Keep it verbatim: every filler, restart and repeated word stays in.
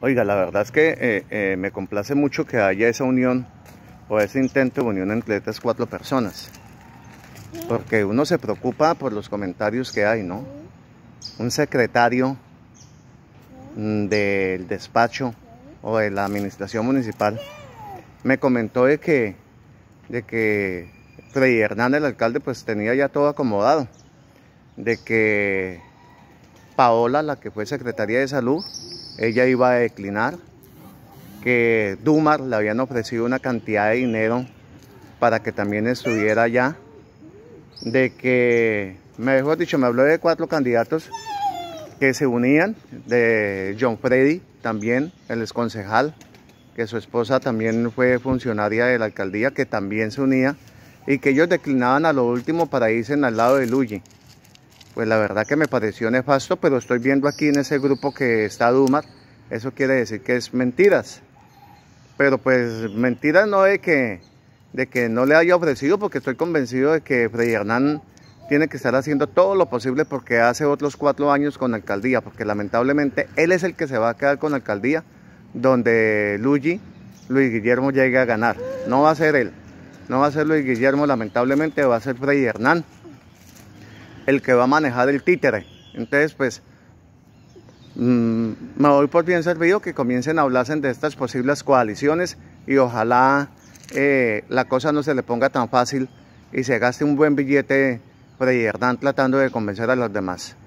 Oiga, la verdad es que eh, eh, me complace mucho que haya esa unión o ese intento de unión entre estas cuatro personas. Porque uno se preocupa por los comentarios que hay, ¿no? Un secretario mm, del despacho o de la administración municipal me comentó de que, de que Freddy Hernán, el alcalde, pues tenía ya todo acomodado. De que Paola, la que fue secretaria de salud, ella iba a declinar, que Dumar le habían ofrecido una cantidad de dinero para que también estuviera allá, de que, mejor dicho, me habló de cuatro candidatos que se unían, de John Freddy también, el exconcejal, que su esposa también fue funcionaria de la alcaldía, que también se unía, y que ellos declinaban a lo último para irse al lado de Luigi. Pues la verdad que me pareció nefasto, pero estoy viendo aquí en ese grupo que está Dumar, eso quiere decir que es mentiras. Pero pues mentiras no de que, de que no le haya ofrecido, porque estoy convencido de que Freddy Hernán tiene que estar haciendo todo lo posible porque hace otros cuatro años con la alcaldía, porque lamentablemente él es el que se va a quedar con la alcaldía, donde Luigi, Luis Guillermo llegue a ganar. No va a ser él, no va a ser Luis Guillermo, lamentablemente va a ser Freddy Hernán el que va a manejar el títere. Entonces pues mmm, me doy por bien servido que comiencen a hablarse de estas posibles coaliciones y ojalá eh, la cosa no se le ponga tan fácil y se gaste un buen billete Freddy Hernán tratando de convencer a los demás.